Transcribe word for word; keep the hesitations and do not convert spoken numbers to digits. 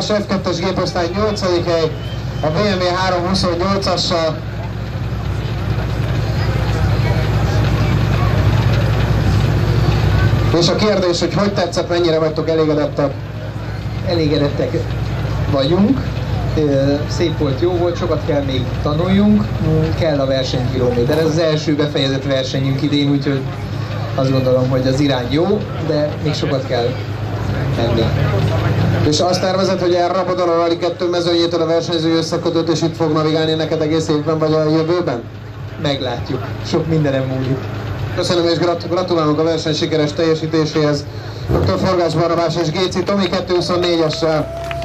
András F kettes géposztály nyolcadik hely a bé em vé háromszázhuszonnyolcassal. És a kérdés, hogy hogy tetszett, mennyire vagytok elégedettek? Elégedettek vagyunk, szép volt, jó volt, sokat kell még tanuljunk, kell a versenykilométer. Ez az első befejezett versenyünk idén, úgyhogy azt gondolom, hogy az irány jó, de még sokat kell menni. És azt tervezed, hogy elrapod a Rally kettő mezőnyétől a versenyző összekötőt, és itt fog navigálni neked egész évben, vagy a jövőben? Meglátjuk, sok mindenem múlik. Köszönöm és gratulálok a verseny sikeres teljesítéséhez. doktor Forgács Barnabás és Géci Tomi kettőszázhuszonnégyessel.